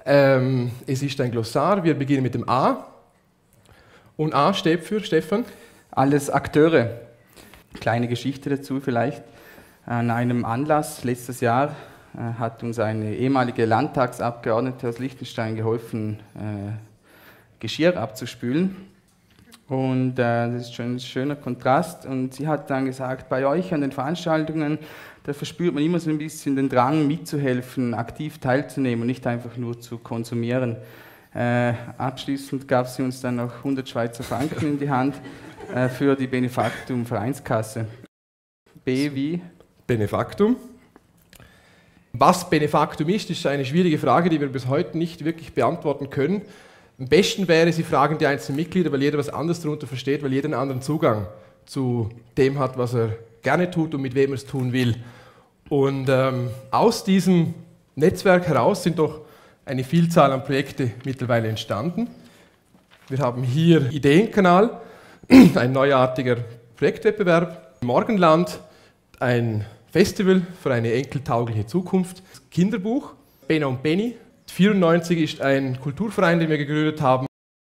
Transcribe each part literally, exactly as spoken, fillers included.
Ähm, es ist ein Glossar, wir beginnen mit dem A. Und A steht für, Stefan? Alles Akteure. Kleine Geschichte dazu vielleicht. An einem Anlass letztes Jahr äh, hat uns eine ehemalige Landtagsabgeordnete aus Liechtenstein geholfen, äh, Geschirr abzuspülen. Und äh, das ist schon ein schöner Kontrast. Und sie hat dann gesagt, bei euch an den Veranstaltungen, da verspürt man immer so ein bisschen den Drang, mitzuhelfen, aktiv teilzunehmen und nicht einfach nur zu konsumieren. Äh, abschließend gab sie uns dann noch hundert Schweizer Franken in die Hand äh, für die Benefaktum Vereinskasse. B wie? Benefaktum. Was Benefaktum ist, ist eine schwierige Frage, die wir bis heute nicht wirklich beantworten können. Am besten wäre, Sie fragen die einzelnen Mitglieder, weil jeder was anderes darunter versteht, weil jeder einen anderen Zugang zu dem hat, was er gerne tut und mit wem er es tun will. Und ähm, aus diesem Netzwerk heraus sind doch eine Vielzahl an Projekte mittlerweile entstanden. Wir haben hier Ideenkanal, ein neuartiger Projektwettbewerb, Morgenland, ein Festival für eine enkeltaugliche Zukunft, Kinderbuch, Benna und Benny, vierundneunzig ist ein Kulturverein, den wir gegründet haben,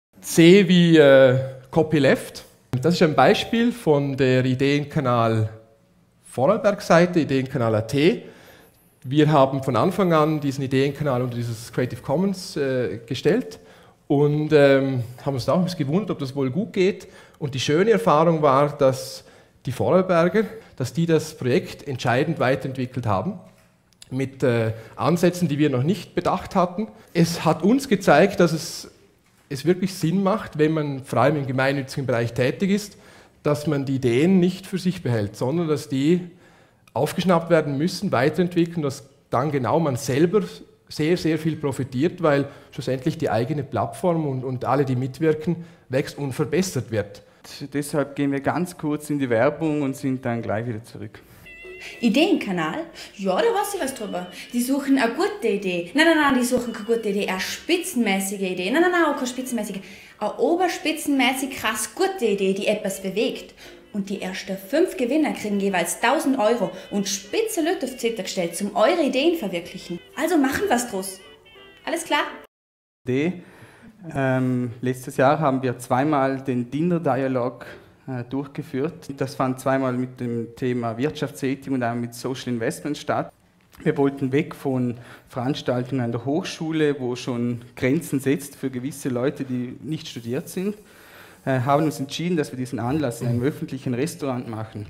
C wie äh, Copyleft. Das ist ein Beispiel von der Ideenkanal Vorarlberg-Seite, Ideenkanal Punkt at. Wir haben von Anfang an diesen Ideenkanal unter dieses Creative Commons äh, gestellt und ähm, haben uns da auch ein bisschen gewundert, ob das wohl gut geht. Und die schöne Erfahrung war, dass die Vorarlberger, dass die das Projekt entscheidend weiterentwickelt haben, mit äh, Ansätzen, die wir noch nicht bedacht hatten. Es hat uns gezeigt, dass es, es wirklich Sinn macht, wenn man vor allem im gemeinnützigen Bereich tätig ist, dass man die Ideen nicht für sich behält, sondern dass die aufgeschnappt werden müssen, weiterentwickeln, dass dann genau man selber sehr, sehr viel profitiert, weil schlussendlich die eigene Plattform und, und alle, die mitwirken, wächst und verbessert wird. Deshalb gehen wir ganz kurz in die Werbung und sind dann gleich wieder zurück. Ideenkanal? Ja, da weiß ich was drüber. Die suchen eine gute Idee. Nein, nein, nein, die suchen keine gute Idee, eine spitzenmäßige Idee. Nein, nein, nein, auch keine spitzenmäßige. Eine oberspitzenmäßig krass gute Idee, die etwas bewegt. Und die ersten fünf Gewinner kriegen jeweils tausend Euro und spitze Leute auf die Seite gestellt, um eure Ideen verwirklichen. Also machen was draus. Alles klar? Idee. Ähm, letztes Jahr haben wir zweimal den Dinner-Dialog äh, durchgeführt. Das fand zweimal mit dem Thema Wirtschaftsethik und einmal mit Social Investment statt. Wir wollten weg von Veranstaltungen an der Hochschule, wo schon Grenzen setzt für gewisse Leute, die nicht studiert sind. Äh, haben uns entschieden, dass wir diesen Anlass in einem öffentlichen Restaurant machen.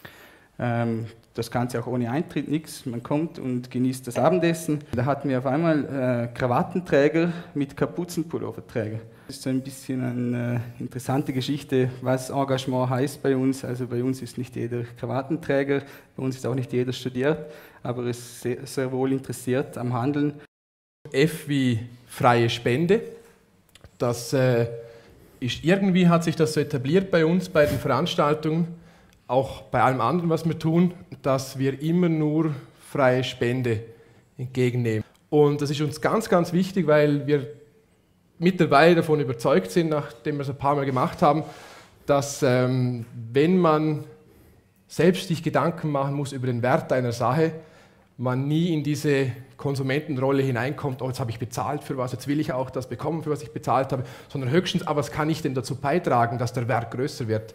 Ähm, das Ganze auch ohne Eintritt, nichts. Man kommt und genießt das Abendessen. Da hatten wir auf einmal äh, Krawattenträger mit Kapuzenpulloverträger. Das ist so ein bisschen eine äh, interessante Geschichte, was Engagement heißt bei uns. Also bei uns ist nicht jeder Krawattenträger, bei uns ist auch nicht jeder studiert, aber ist sehr, sehr wohl interessiert am Handeln. F wie freie Spende. Das äh, ist, irgendwie hat sich das so etabliert bei uns, bei den Veranstaltungen, auch bei allem anderen, was wir tun, dass wir immer nur freie Spende entgegennehmen. Und das ist uns ganz, ganz wichtig, weil wir mittlerweile davon überzeugt sind, nachdem wir es ein paar Mal gemacht haben, dass ähm, wenn man selbst sich Gedanken machen muss über den Wert einer Sache, man nie in diese Konsumentenrolle hineinkommt, oh, jetzt habe ich bezahlt für was, jetzt will ich auch das bekommen, für was ich bezahlt habe, sondern höchstens, aber was kann ich denn dazu beitragen, dass der Wert größer wird?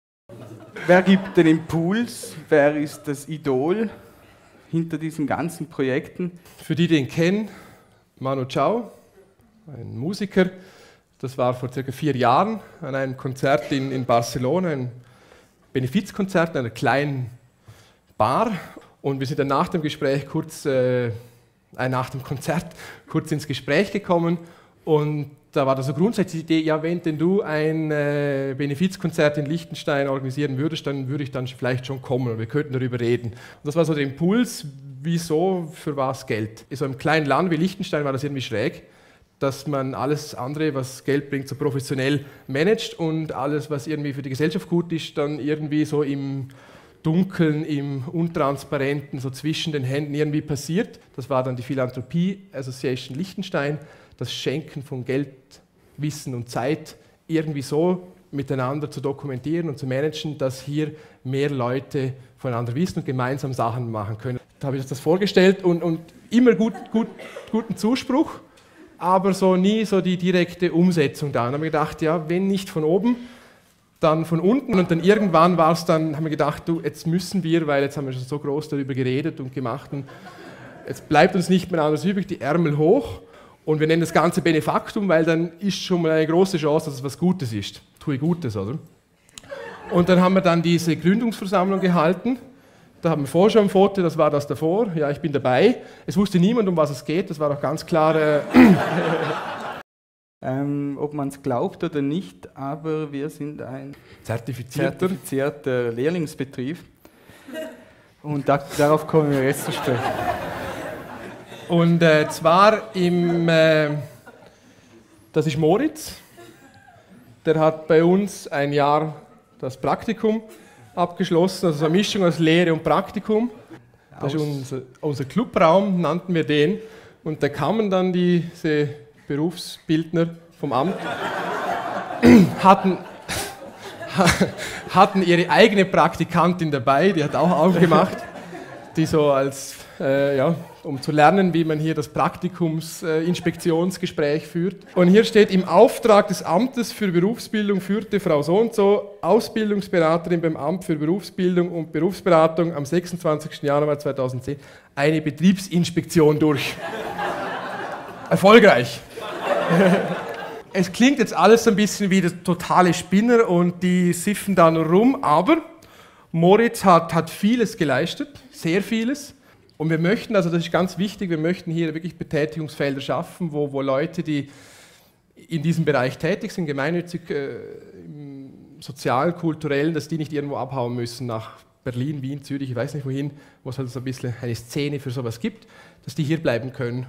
Wer gibt den Impuls? Wer ist das Idol hinter diesen ganzen Projekten? Für die, die ihn kennen, Manu Chao, ein Musiker, das war vor circa vier Jahren an einem Konzert in, in Barcelona, ein Benefizkonzert in einer kleinen Bar. Und wir sind dann nach dem Gespräch kurz, äh, nach dem Konzert kurz ins Gespräch gekommen und da war da so grundsätzlich die Idee, ja, wenn denn du ein äh, Benefizkonzert in Liechtenstein organisieren würdest, dann würde ich dann vielleicht schon kommen und wir könnten darüber reden. Und das war so der Impuls, wieso, für was Geld. In so einem kleinen Land wie Liechtenstein war das irgendwie schräg, dass man alles andere, was Geld bringt, so professionell managt und alles, was irgendwie für die Gesellschaft gut ist, dann irgendwie so im Dunkeln, im Untransparenten, so zwischen den Händen irgendwie passiert. Das war dann die Philanthropie Association Liechtenstein, das Schenken von Geld, Wissen und Zeit irgendwie so miteinander zu dokumentieren und zu managen, dass hier mehr Leute voneinander wissen und gemeinsam Sachen machen können. Da habe ich das vorgestellt und, und immer gut, gut, guten Zuspruch. aber so nie so die direkte Umsetzung da. Und dann haben wir gedacht, ja, wenn nicht von oben, dann von unten. Und dann irgendwann war es dann, haben wir gedacht, du, jetzt müssen wir, weil jetzt haben wir schon so groß darüber geredet und gemacht und jetzt bleibt uns nicht mehr anders übrig, die Ärmel hoch und wir nennen das Ganze Benefaktum, weil dann ist schon mal eine große Chance, dass es was Gutes ist. Tue Gutes, oder? Und dann haben wir dann diese Gründungsversammlung gehalten. Da haben wir vorher schon ein Foto, das war das davor. Ja, ich bin dabei. Es wusste niemand, um was es geht, das war auch ganz klar. Äh ähm, ob man es glaubt oder nicht, aber wir sind ein zertifizierter, zertifizierter Lehrlingsbetrieb. Und da, darauf kommen wir jetzt zu sprechen. Und äh, zwar im, äh, das ist Moritz, der hat bei uns ein Jahr das Praktikum abgeschlossen, also eine Mischung aus Lehre und Praktikum. Das ist unser, unser Clubraum, nannten wir den. Und da kamen dann diese Berufsbildner vom Amt, hatten, hatten ihre eigene Praktikantin dabei, die hat auch aufgemacht, die so als, äh, ja, um zu lernen, wie man hier das Praktikums-Inspektionsgespräch äh, führt. Und hier steht, im Auftrag des Amtes für Berufsbildung führte Frau so und so, Ausbildungsberaterin beim Amt für Berufsbildung und Berufsberatung am sechsundzwanzigsten Januar zweitausendzehn, eine Betriebsinspektion durch. Erfolgreich. Es klingt jetzt alles ein bisschen wie der totale Spinner und die siffen da nur rum, aber Moritz hat, hat vieles geleistet, sehr vieles. Und wir möchten, also das ist ganz wichtig, wir möchten hier wirklich Betätigungsfelder schaffen, wo, wo Leute, die in diesem Bereich tätig sind, gemeinnützig, äh, im sozial, kulturellen, dass die nicht irgendwo abhauen müssen nach Berlin, Wien, Zürich, ich weiß nicht wohin, wo es halt so ein bisschen eine Szene für sowas gibt, dass die hier bleiben können.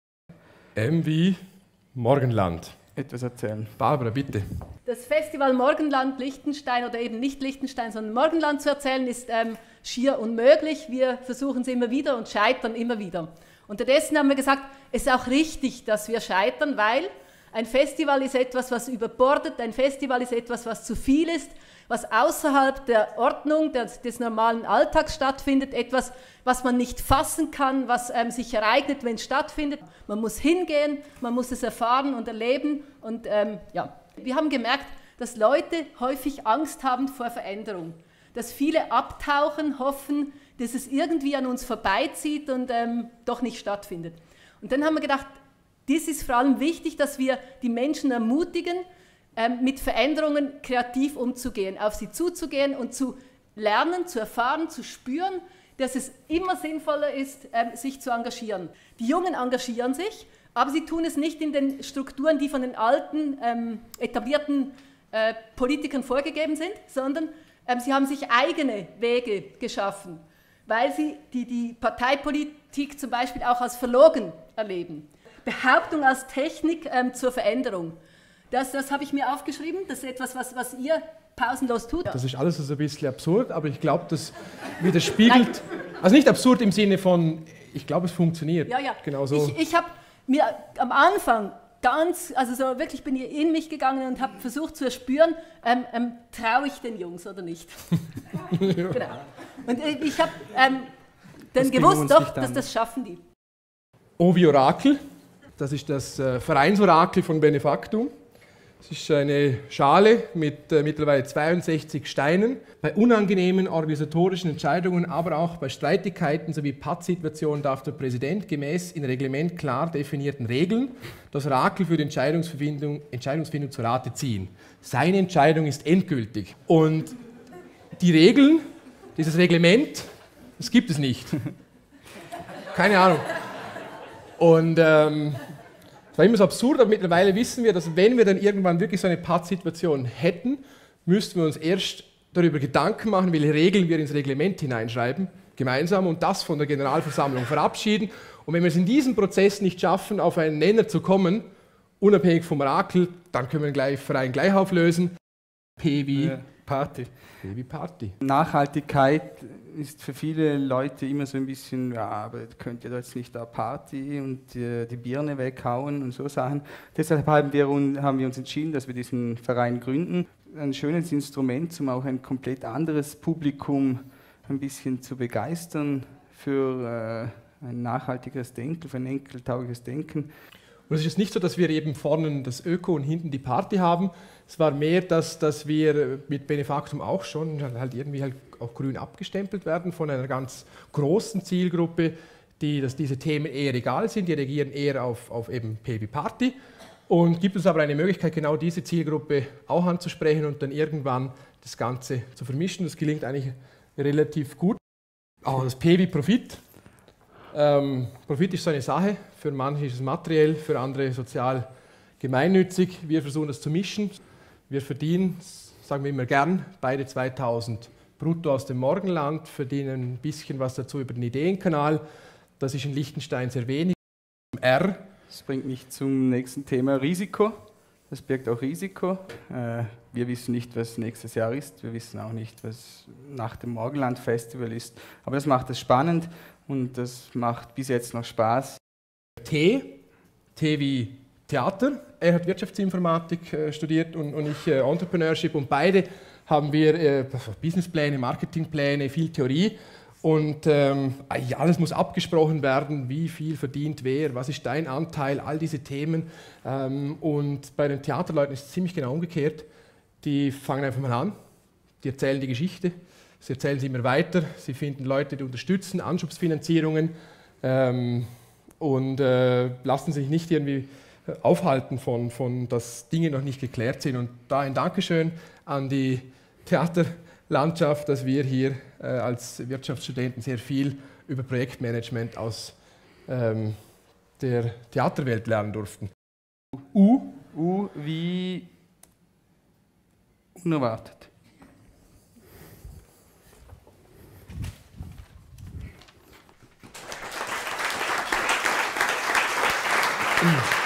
M wie Morgenland. Etwas erzählen. Barbara, bitte. Das Festival Morgenland Liechtenstein oder eben nicht Liechtenstein, sondern Morgenland zu erzählen, ist ähm, schier unmöglich. Wir versuchen es immer wieder und scheitern immer wieder. Unterdessen haben wir gesagt, es ist auch richtig, dass wir scheitern, weil ein Festival ist etwas, was überbordet, ein Festival ist etwas, was zu viel ist, was außerhalb der Ordnung des, des normalen Alltags stattfindet, etwas, was man nicht fassen kann, was ähm, sich ereignet, wenn es stattfindet. Man muss hingehen, man muss es erfahren und erleben. Und ähm, ja, wir haben gemerkt, dass Leute häufig Angst haben vor Veränderung, dass viele abtauchen, hoffen, dass es irgendwie an uns vorbeizieht und ähm, doch nicht stattfindet. Und dann haben wir gedacht, dies ist vor allem wichtig, dass wir die Menschen ermutigen, ähm, mit Veränderungen kreativ umzugehen, auf sie zuzugehen und zu lernen, zu erfahren, zu spüren, dass es immer sinnvoller ist, ähm, sich zu engagieren. Die Jungen engagieren sich, aber sie tun es nicht in den Strukturen, die von den alten, ähm, etablierten äh, Politikern vorgegeben sind, sondern ähm, sie haben sich eigene Wege geschaffen, weil sie die, die Parteipolitik zum Beispiel auch als verlogen erleben. Behauptung als Technik ähm, zur Veränderung. Das, das habe ich mir aufgeschrieben, das ist etwas, was, was ihr pausenlos tut. Das ist alles so ein bisschen absurd, aber ich glaube, das widerspiegelt, Nein. also nicht absurd im Sinne von, ich glaube, es funktioniert. Ja, ja. Genau so. Ich, ich habe mir am Anfang ganz, also so wirklich bin ich in mich gegangen und habe versucht zu erspüren, ähm, ähm, traue ich den Jungs oder nicht? Genau. Und ich habe ähm, dann gewusst, doch, dass das schaffen die. O wie Orakel, das ist das äh, Vereinsorakel von Benefaktum. Es ist eine Schale mit äh, mittlerweile zweiundsechzig Steinen. Bei unangenehmen organisatorischen Entscheidungen, aber auch bei Streitigkeiten sowie Pattsituationen darf der Präsident gemäß in Reglement klar definierten Regeln das Orakel für die Entscheidungsfindung, Entscheidungsfindung zu Rate ziehen. Seine Entscheidung ist endgültig. Und die Regeln, dieses Reglement, das gibt es nicht. Keine Ahnung. Und ähm, es war immer so absurd, aber mittlerweile wissen wir, dass wenn wir dann irgendwann wirklich so eine Pattsituation hätten, müssten wir uns erst darüber Gedanken machen, welche Regeln wir ins Reglement hineinschreiben, gemeinsam, und das von der Generalversammlung verabschieden. Und wenn wir es in diesem Prozess nicht schaffen, auf einen Nenner zu kommen, unabhängig vom Orakel, dann können wir den gleich Verein gleich auflösen. P wie ja, Party. P wie Party. Nachhaltigkeit ist für viele Leute immer so ein bisschen, ja, aber könnt ihr da jetzt nicht da Party und äh, die Birne weghauen und so Sachen. Deshalb haben wir, haben wir uns entschieden, dass wir diesen Verein gründen. Ein schönes Instrument, um auch ein komplett anderes Publikum ein bisschen zu begeistern für äh, ein nachhaltiges Denken, für ein enkeltaugliches Denken. Und es ist nicht so, dass wir eben vorne das Öko und hinten die Party haben. Es war mehr, dass, dass wir mit Benefactum auch schon halt irgendwie halt auch grün abgestempelt werden von einer ganz großen Zielgruppe, die, dass diese Themen eher egal sind. Die reagieren eher auf, auf eben P wie Party. Und gibt uns aber eine Möglichkeit, genau diese Zielgruppe auch anzusprechen und dann irgendwann das Ganze zu vermischen. Das gelingt eigentlich relativ gut. Auch das P wie Profit. Ähm, Profit ist so eine Sache. Für manche ist es materiell, für andere sozial gemeinnützig. Wir versuchen das zu mischen. Wir verdienen, sagen wir immer gern, beide zweitausend brutto aus dem Morgenland, verdienen ein bisschen was dazu über den Ideenkanal. Das ist in Liechtenstein sehr wenig. R. Das bringt mich zum nächsten Thema, Risiko. Das birgt auch Risiko. Wir wissen nicht, was nächstes Jahr ist. Wir wissen auch nicht, was nach dem Morgenland-Festival ist. Aber das macht es spannend und das macht bis jetzt noch Spaß. T. T wie Theater. Er hat Wirtschaftsinformatik äh, studiert und, und ich äh, Entrepreneurship. Und beide haben wir äh, Businesspläne, Marketingpläne, viel Theorie. Und ähm, ja, alles muss abgesprochen werden, wie viel verdient wer, was ist dein Anteil, all diese Themen. Ähm, und bei den Theaterleuten ist es ziemlich genau umgekehrt. Die fangen einfach mal an, die erzählen die Geschichte, sie erzählen sie immer weiter, sie finden Leute, die unterstützen, Anschubsfinanzierungen ähm, und äh, lassen sich nicht irgendwie aufhalten von, von, dass Dinge noch nicht geklärt sind. Und da ein Dankeschön an die Theaterlandschaft, dass wir hier äh, als Wirtschaftsstudenten sehr viel über Projektmanagement aus ähm, der Theaterwelt lernen durften. U, U wie unerwartet. Mhm.